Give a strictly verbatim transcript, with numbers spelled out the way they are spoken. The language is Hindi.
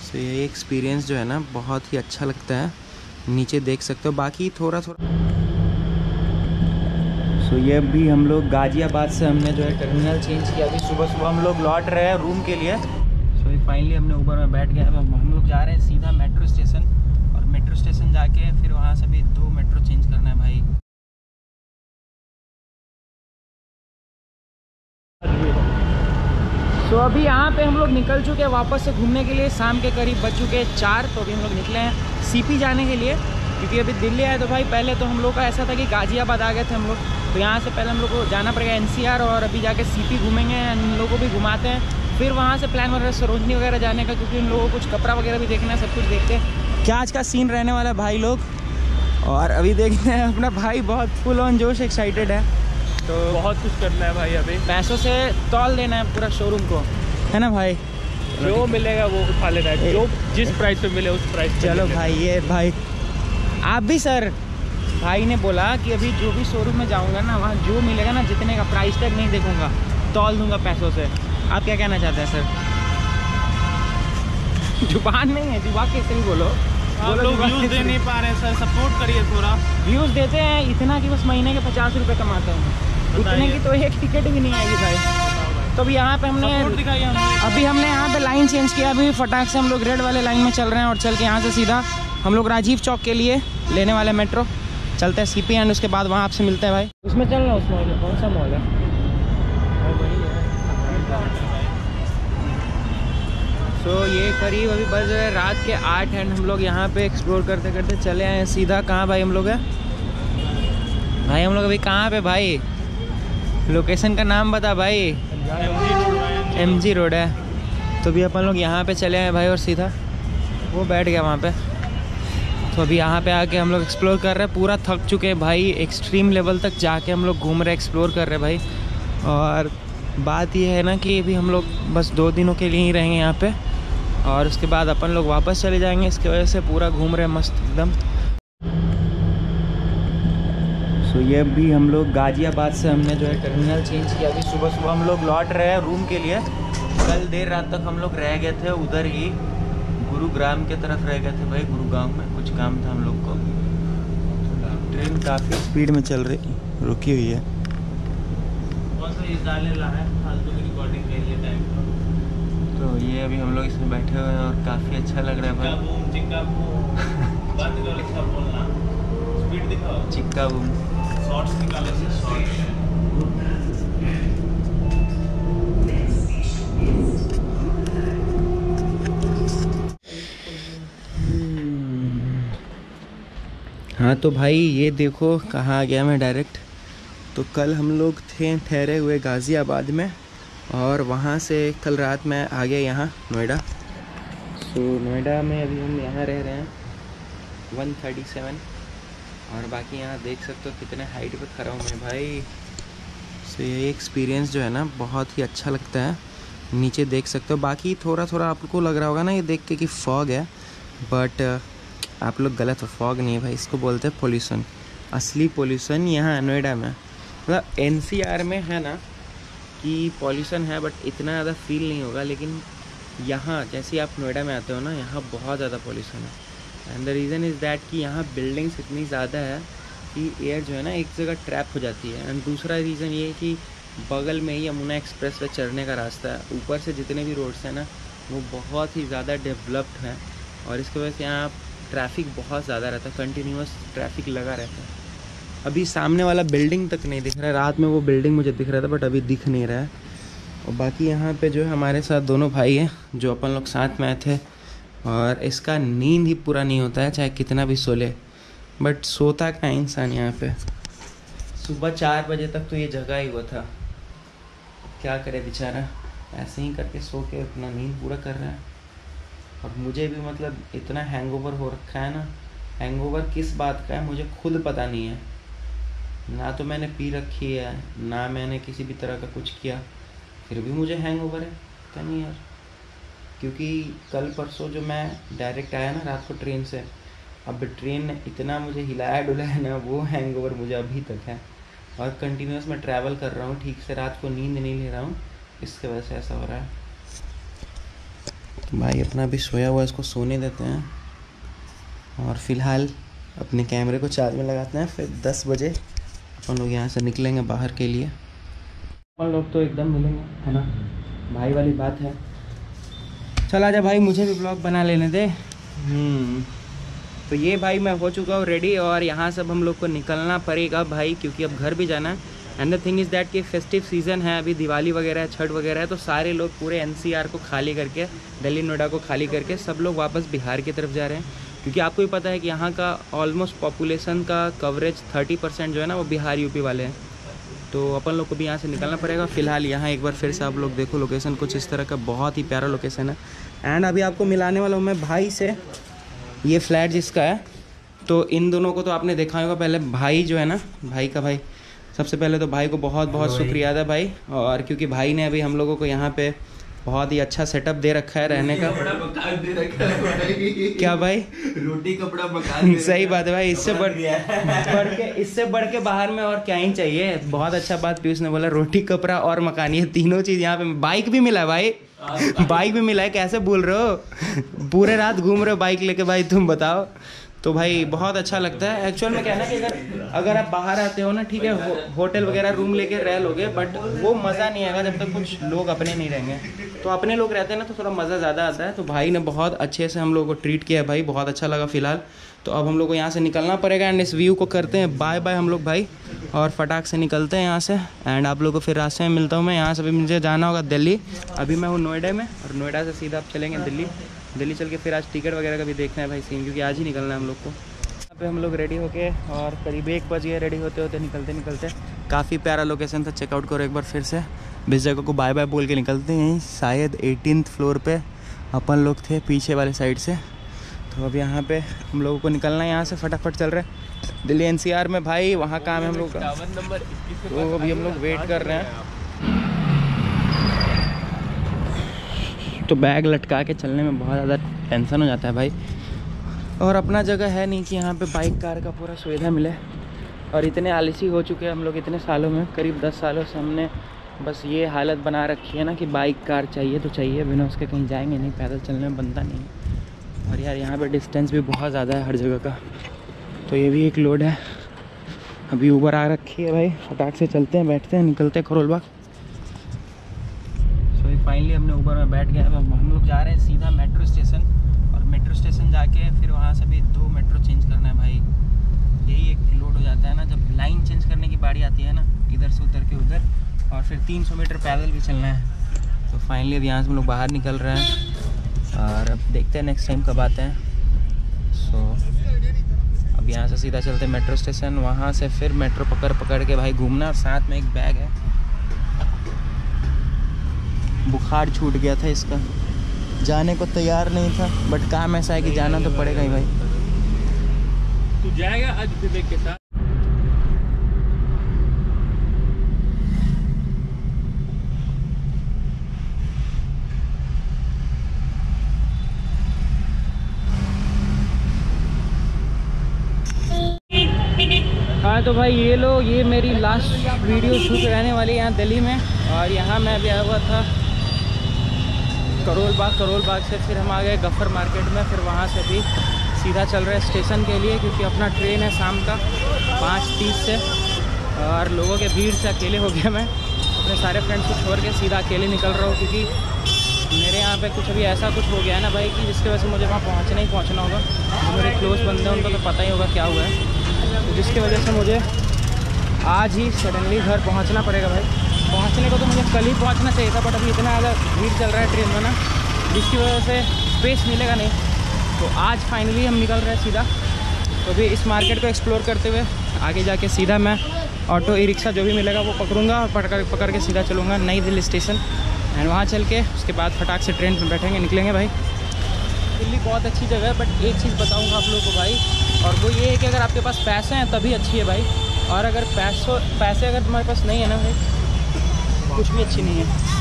तो ये एक्सपीरियंस जो है ना बहुत ही अच्छा लगता है। नीचे देख सकते हो, बाकी थोड़ा थोड़ा। सो so, ये भी हम लोग गाज़ियाबाद से हमने जो है टर्मिनल चेंज किया। अभी सुबह सुबह हम लोग लौट रहे हैं रूम के लिए। सो so, फाइनली हमने ऊबर में बैठ गए। अब हम लोग जा रहे हैं सीधा मेट्रो स्टेशन, और मेट्रो स्टेशन जाके फिर वहाँ से भी दो मेट्रो चेंज करना है भाई। तो so, अभी यहाँ पे हम लोग निकल चुके हैं वापस से घूमने के लिए। शाम के करीब बज चुके हैं चार। तो अभी हम लोग निकले हैं सीपी जाने के लिए, क्योंकि अभी दिल्ली आए तो भाई पहले तो हम लोग का ऐसा था कि गाज़ियाबाद आ गए थे हम लोग। तो यहाँ से पहले हम लोग को जाना पड़ेगा एनसीआर, और अभी जाके सीपी घूमेंगे, इन लोगों को भी घुमाते हैं। फिर वहाँ से प्लान वगैरह सरोजनी वगैरह जाने का, क्योंकि उन लोगों को कुछ कपड़ा वगैरह भी देखना है, सब कुछ देखते हैं क्या आज का सीन रहने वाला है भाई लोग। और अभी देखते हैं अपना भाई बहुत फुल ऑन जोश एक्साइटेड है। तो बहुत कुछ करना है भाई। अभी पैसों से तौल देना है पूरा शोरूम को, है ना भाई। जो मिलेगा वो उठा लेना है, जो जिस प्राइस पे मिले उस प्राइस पे। चलो भाई, ये भाई आप भी सर, भाई ने बोला कि अभी जो भी शोरूम में जाऊंगा ना, वहाँ जो मिलेगा ना, जितने का प्राइस टैग नहीं देखूंगा, तौल दूंगा पैसों से। आप क्या कहना चाहते हैं सर? जुबान नहीं है, जुबान कैसे भी बोलो। आप लोग व्यूज दे नहीं पा रहे हैं सर, सपोर्ट करिए थोड़ा। व्यूज देते हैं इतना कि बस महीने के पचास रुपये कमाते हैं, उतने की तो एक टिकट भी नहीं आएगी भाई। तो अभी यहाँ पे हमने अभी हमने यहाँ पे लाइन चेंज किया। अभी फटाक से हम लोग रेड वाले लाइन में चल रहे हैं, और चल के यहाँ से सीधा हम लोग राजीव चौक के लिए लेने वाले मेट्रो। चलते हैं सीपी, एंड उसके बाद वहाँ आपसे मिलते हैं भाई। उसमें चलना, उस मॉल में। कौन सा मॉल है? सो so, ये करीब अभी बज रहे रात के आठ, एंड हम लोग यहाँ पे एक्सप्लोर करते करते चले आए सीधा। कहाँ भाई हम लोग है भाई? हम लोग अभी कहाँ पे भाई? लोकेशन का नाम बता भाई। एम जी रोड है। तो अभी अपन लोग यहाँ पे चले आए भाई, और सीधा वो बैठ गया वहाँ पे। तो अभी यहाँ पे आके हम लोग एक्सप्लोर कर रहे हैं। पूरा थक चुके हैं भाई, एक्सट्रीम लेवल तक जाके हम लोग घूम रहे, एक्सप्लोर कर रहे हैं भाई। और बात ये है ना कि अभी हम लोग बस दो दिनों के लिए ही रहेंगे यहाँ पे, और उसके बाद अपन लोग वापस चले जाएंगे। इसकी वजह से पूरा घूम रहे हैं मस्त एकदम। सो ये भी हम लोग गाज़ियाबाद से हमने जो है टर्मिनल चेंज किया। अभी सुबह सुबह हम लोग लौट रहे हैं रूम के लिए। कल देर रात तक हम लोग रह गए थे उधर ही, गुरुग्राम के तरफ रह गए थे भाई। गुरुग्राम में कुछ काम था हम लोग को। ट्रेन काफ़ी स्पीड में चल रही, रुकी हुई है। तो ये अभी हम लोग इसमें बैठे हुए हैं, और काफ़ी अच्छा लग रहा है भाई। चिक्का बूम शॉर्ट्स निकाले से शॉर्ट्स। हाँ तो भाई ये देखो कहाँ आ गया मैं डायरेक्ट। तो कल हम लोग थे ठहरे हुए गाज़ियाबाद में, और वहाँ से कल रात में आ गया यहाँ नोएडा। सो नोएडा में अभी हम यहाँ रह रहे हैं वन थर्टी सेवन, और बाकी यहाँ देख सकते हो कितने हाइट पे खड़ा हूँ मैं भाई। सो ये एक्सपीरियंस जो है ना बहुत ही अच्छा लगता है। नीचे देख सकते हो, बाकी थोड़ा थोड़ा आपको लग रहा होगा ना ये देख के कि फॉग है, बट आप लोग गलत हो। फॉग नहीं है भाई, इसको बोलते हैं पोल्यूशन। असली पोल्यूशन यहाँ नोएडा में, मतलब एनसीआर में है ना कि पॉल्यूशन है, बट इतना ज़्यादा फील नहीं होगा। लेकिन यहाँ जैसे आप नोएडा में आते हो ना, यहाँ बहुत ज़्यादा पॉल्यूशन है। And the reason is that कि यहाँ बिल्डिंग्स इतनी ज़्यादा है कि एयर जो है ना एक जगह ट्रैप हो जाती है। एंड दूसरा रीज़न ये है कि बगल में ही यमुना एक्सप्रेस वे चढ़ने का रास्ता है। ऊपर से जितने भी रोड्स हैं ना वो बहुत ही ज़्यादा डेवलप्ड हैं, और इसकी वजह से यहाँ ट्रैफिक बहुत ज़्यादा रहता है, कंटिन्यूस ट्रैफिक लगा रहता है। अभी सामने वाला बिल्डिंग तक नहीं दिख रहा है, रात में वो बिल्डिंग मुझे दिख रहा था बट अभी दिख नहीं रहा है। और बाकी यहाँ पे जो है हमारे साथ दोनों भाई हैं जो अपन लोग साथ में आए थे, और इसका नींद ही पूरा नहीं होता है चाहे कितना भी सो ले, बट सोता का इंसान यहाँ पे। सुबह चार बजे तक तो ये जगह ही हुआ था, क्या करे बेचारा, ऐसे ही करके सो के अपना नींद पूरा कर रहा है। और मुझे भी मतलब इतना हैंगओवर हो रखा है ना, हैंगओवर किस बात का है मुझे खुद पता नहीं है। ना तो मैंने पी रखी है, ना मैंने किसी भी तरह का कुछ किया, फिर भी मुझे हैंगओवर है। पता नहीं यार, क्योंकि कल परसों जो मैं डायरेक्ट आया ना रात को ट्रेन से, अब ट्रेन ने इतना मुझे हिलाया डुलाया ना, वो हैंगओवर मुझे अभी तक है। और कंटिन्यूस मैं ट्रैवल कर रहा हूँ, ठीक से रात को नींद नहीं ले रहा हूँ, इसके वजह से ऐसा हो रहा है। तो भाई अपना भी सोया हुआ, इसको सोने देते हैं और फिलहाल अपने कैमरे को चार्ज में लगाते हैं। फिर दस बजे अपन लोग यहाँ से निकलेंगे बाहर के लिए। अपन लोग तो एकदम मिलेंगे, है ना भाई वाली बात है। चल आजा भाई, मुझे भी ब्लॉग बना लेने दे। हम्म तो ये भाई मैं हो चुका हूँ रेडी और यहाँ सब हम लोग को निकलना पड़ेगा भाई, क्योंकि अब घर भी जाना है। And the thing is that कि फेस्टिव सीज़न है, अभी दिवाली वगैरह है, छठ वगैरह है, तो सारे लोग पूरे एनसीआर को खाली करके, दिल्ली नोएडा को खाली करके सब लोग वापस बिहार की तरफ जा रहे हैं। क्योंकि आपको भी पता है कि यहाँ का ऑलमोस्ट पॉपुलेशन का कवरेज थर्टी परसेंट जो है ना वो बिहार यूपी वाले हैं। तो अपन लोग को भी यहाँ से निकलना पड़ेगा। फ़िलहाल यहाँ एक बार फिर से आप लोग देखो लोकेशन कुछ इस तरह का, बहुत ही प्यारा लोकेशन है। एंड अभी आपको मिलाने वाला हूँ मैं भाई से, ये फ्लैट जिसका है। तो इन दोनों को तो आपने देखा होगा। पहले भाई जो है ना, भाई का भाई, सबसे पहले तो भाई को बहुत बहुत शुक्रिया था भाई। और क्योंकि भाई ने अभी हम लोगों को यहाँ पे बहुत ही अच्छा सेटअप दे रखा है रहने का। दे रखा है भाई। क्या भाई? रोटी कपड़ा मकान। सही बात है भाई, इससे बढ़ बढ़ के इससे बढ़ के बाहर में और क्या ही चाहिए। बहुत अच्छा बात पीयूष ने बोला, रोटी कपड़ा और मकान, ये तीनों चीज़ यहाँ पे। बाइक भी मिला है भाई, बाइक भी मिला है। कैसे बोल रहे हो, पूरे रात घूम रहे हो बाइक लेके भाई, तुम बताओ। तो भाई बहुत अच्छा लगता है। एक्चुअल में क्या है ना कि अगर अगर आप बाहर आते हो ना, ठीक है, हो, होटल वगैरह रूम लेके रह लोगे, बट वो मज़ा नहीं आएगा जब तक कुछ लोग अपने नहीं रहेंगे। तो अपने लोग रहते हैं ना तो थोड़ा मज़ा ज़्यादा आता है। तो भाई ने बहुत अच्छे से हम लोग को ट्रीट किया भाई, बहुत अच्छा लगा फ़िलहाल। तो अब हम लोग को यहाँ से निकलना पड़ेगा एंड इस व्यू को करते हैं बाय बाय हम लोग भाई, और फटाक से निकलते हैं यहाँ से। एंड आप लोगों को फिर रास्ते में मिलता हूँ मैं। यहाँ से भी मुझे जाना होगा दिल्ली, अभी मैं हूँ नोएडा में, और नोएडा से सीधा आप चलेंगे दिल्ली। दिल्ली चल के फिर आज टिकट वगैरह का भी देखना है भाई सीन, क्योंकि आज ही निकलना है हम लोग को। यहाँ पे हम लोग रेडी होके और करीब एक बज गए रेडी होते होते निकलते निकलते। काफ़ी प्यारा लोकेशन था, चेकआउट करो एक बार फिर से। इस जगह को बाय बाय बोल के निकलते हैं। शायद एटीनथ फ्लोर पे अपन लोग थे, पीछे वाले साइड से। तो अब यहाँ पे हम लोगों को निकलना है यहाँ से, फटाफट चल रहे हैं दिल्ली एनसीआर में भाई, वहाँ काम है हम लोग का। तो अभी हम लोग वेट कर रहे हैं। तो बैग लटका के चलने में बहुत ज़्यादा टेंशन हो जाता है भाई, और अपना जगह है नहीं कि यहाँ पे बाइक कार का पूरा सुविधा मिले। और इतने आलसी हो चुके हैं हम लोग इतने सालों में, करीब दस सालों से हमने बस ये हालत बना रखी है ना कि बाइक कार चाहिए तो चाहिए, बिना उसके कहीं जाएंगे नहीं, पैदल चलने में बनता नहीं। और यार यहाँ पे डिस्टेंस भी बहुत ज़्यादा है हर जगह का, तो ये भी एक लोड है। अभी ऊबर आ रखी है भाई, फटाक से चलते हैं, बैठते हैं, निकलते हैं करोल बाग। सो फाइनली हमने ऊबर में बैठ गए। अब हम लोग जा रहे हैं सीधा मेट्रो स्टेशन, और मेट्रो स्टेशन जाके फिर वहाँ से भी दो मेट्रो चेंज करना है भाई। यही एक लोड हो जाता है ना, जब लाइन चेंज करने की बारी आती है ना, इधर से उतर के उधर, और फिर तीन सौ मीटर पैदल भी चलना है। तो फाइनली अब यहाँ से हम लोग बाहर निकल रहे हैं, और अब देखते हैं नेक्स्ट टाइम कब आते हैं। सो अब यहाँ से सीधा चलते हैं मेट्रो स्टेशन, वहाँ से फिर मेट्रो पकड़ पकड़ के भाई घूमना। और साथ में एक बैग है, बुखार छूट गया था इसका, जाने को तैयार नहीं था, बट काम ऐसा है कि जाना तो पड़ेगा ही भाई। तू जाएगा आज विवेक के साथ? हाँ तो भाई ये लो, ये मेरी लास्ट वीडियो शूट रहने वाली है यहाँ दिल्ली में। और यहाँ मैं भी आया हुआ था करोल बाग, करोल बाग से फिर हम आ गए गफ्फर मार्केट में, फिर वहाँ से भी सीधा चल रहे स्टेशन के लिए, क्योंकि अपना ट्रेन है शाम का पाँच तीस से। और लोगों के भीड़ से अकेले हो गया मैं, अपने सारे फ्रेंड्स को छोड़ के सीधा अकेले निकल रहा हूँ, क्योंकि मेरे यहाँ पे कुछ अभी ऐसा कुछ हो गया है ना भाई कि जिसकी वजह से मुझे वहाँ पहुँचना ही पहुँचना होगा। जो मेरे क्लोज बंदे हैं उनको तो पता ही होगा क्या हुआ है, तो जिसकी वजह से मुझे आज ही सडनली घर पहुँचना पड़ेगा भाई। पहुँचने को तो मुझे कल ही पहुँचना चाहिए था, बट अभी इतना ज़्यादा भीड़ चल रहा है ट्रेन में ना, जिसकी वजह से स्पेस मिलेगा नहीं। तो आज फाइनली हम निकल रहे हैं सीधा। तो अभी इस मार्केट को एक्सप्लोर करते हुए आगे जाके सीधा मैं ऑटो ई रिक्शा जो भी मिलेगा वो पकड़ूंगा, और पकड़ पकड़ के सीधा चलूँगा नई दिल्ली स्टेशन। एंड वहाँ चल के उसके बाद फटाक से ट्रेन में बैठेंगे, निकलेंगे भाई। दिल्ली बहुत अच्छी जगह है, बट एक चीज़ बताऊँगा आप लोगों को भाई, और वो ये है कि अगर आपके पास पैसे हैं तभी अच्छी है भाई, और अगर पैसों पैसे अगर तुम्हारे पास नहीं है ना भाई, कुछ भी अच्छी नहीं है।